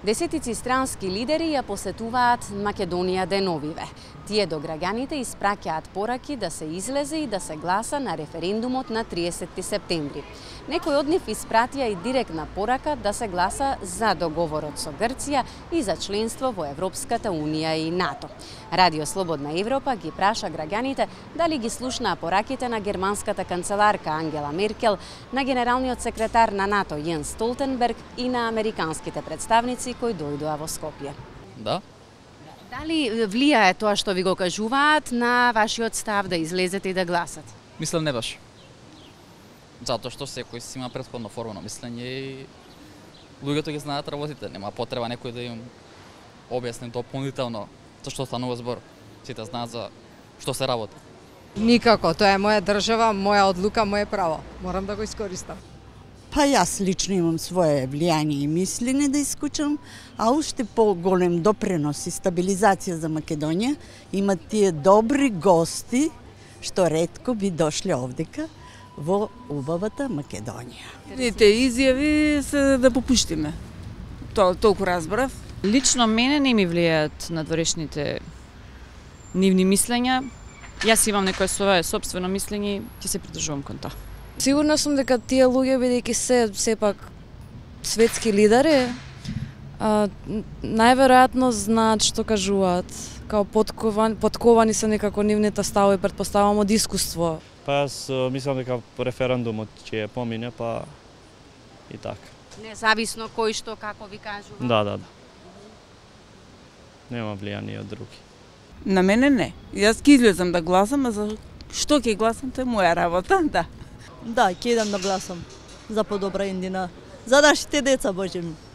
Десетици странски лидери ја посетуваат Македонија деновиве. Тие до граѓаните испраќаат пораки да се излезе и да се гласа на референдумот на 30 септември. Некои од нив испратија и директна порака да се гласа за договорот со Грција и за членство во Европската Унија и НАТО. Радио Слободна Европа ги праша граѓаните дали ги слушнаа пораките на германската канцеларка Ангела Меркел, на генералниот секретар на НАТО Јенс Столтенберг и на американските представници кои дојдоа во Скопје. Да. Дали влијае тоа што ви го кажуваат на вашиот став да излезете и да гласате? Мислам не баш. Затоа што секој си има претходно формално мислење и луѓето ги знаат работите. Нема потреба некој да им објасни дополнително за што станува збор. Сите знаат за што се работи. Никако, тоа е моја држава, моја одлука, моје право. Морам да го искористам. Па јас лично имам свое влијание и мислење да искучам, а уште поголем допренос и стабилизација за Македонија имат тие добри гости што ретко би дошле овдека во убавата Македонија. Тие изјави се да попуштиме. Толку разбрав. Лично мене не ми влијаат надворешните нивни мислења. Јас имам некое свое сопствено мислење и ќе се придржувам кон тоа. Сигурна сум дека тие луѓе, бидејќи се сепак светски лидери, најверојатно знаат што кажуваат. Као подковани се некако нивните ставови, претпоставам од искуство. Па јас мислам дека референдумот ќе помине, па и така. Независно кој што како ви кажува? Да. Нема влијание од други. На мене не. Јас ќе излезам да гласам, а за што ќе гласам, тоа е моја работа, да. Да, ќе идам да гласам за подобра Индина, за нашите деца, Боже ми.